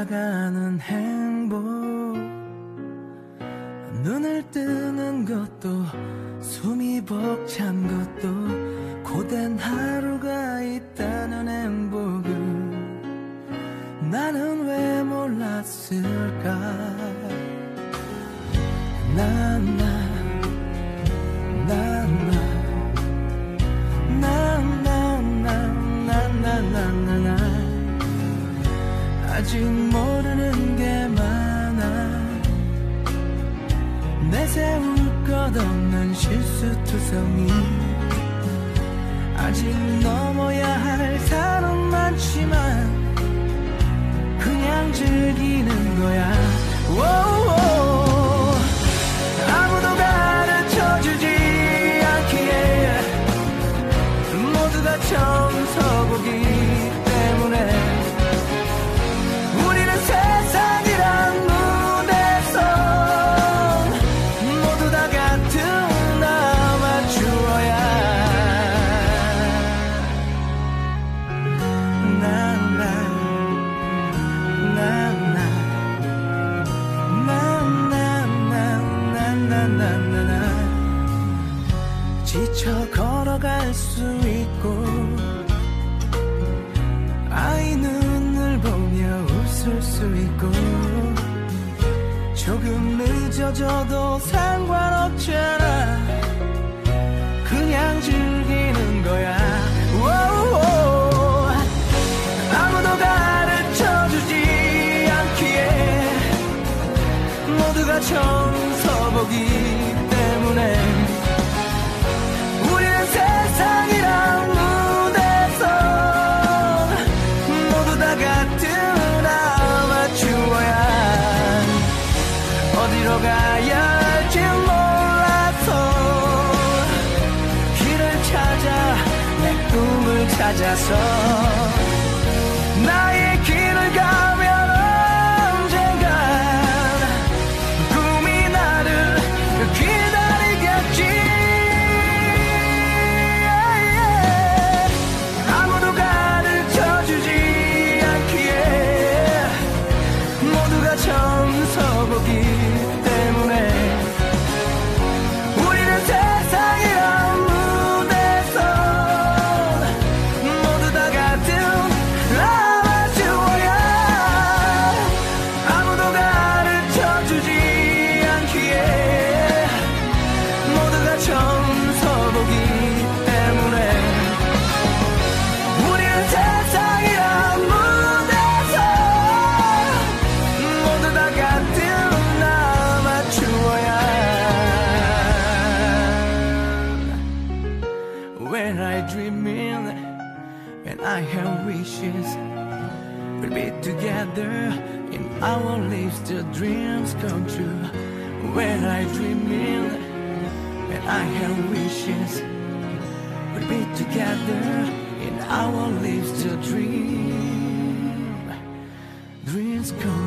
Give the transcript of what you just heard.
다가가는 행복, 눈을 뜨는 것도 숨이 벅찬 것도 고된 하루가 있다는 행복을 나는 왜 몰랐을까. 아직 모르는 게 많아. 내세울 것 없는 실수투성이. 아직 넘어야 할 산은 많지만 그냥 즐기는 거야. 오오. 아무도 가르쳐주지 않기에 모두가 처음 서보기 때문에 우리는 세상이란 무대에서 모두 다 같은 아마추어야. 지쳐 걸어갈 수 있고 아이 눈을 보며 웃을 수 있고 조금 늦어져도 상관없잖아. 그냥 즐기는 거야. 오오. 아무도 가르쳐주지 않기에 모두가 처음 서보기 때문에 우리는 세상이란 무대에서 모두 다 같은 아마추어야. 어디로 가야 할지 몰라서 길을 찾아 내 꿈을 찾아서 나의 길을 가면 언젠간 꿈이 나를 기다리겠지. 아무도 가르쳐주지 않기에 모두가 처음 서보기 때문에 우리는 세상이란 무대에서 모두 다 같은 아마추어야. 아무도 가르쳐주지 않기에 모두가 처음 서보기 때문에 우리는 세상이란 무대에서 모두 다 같은 아마추어야. When I dream in and I have wishes, we'll be together in our lives till dreams come true. When I dream in and I have wishes, we'll be together in our lives till dreams come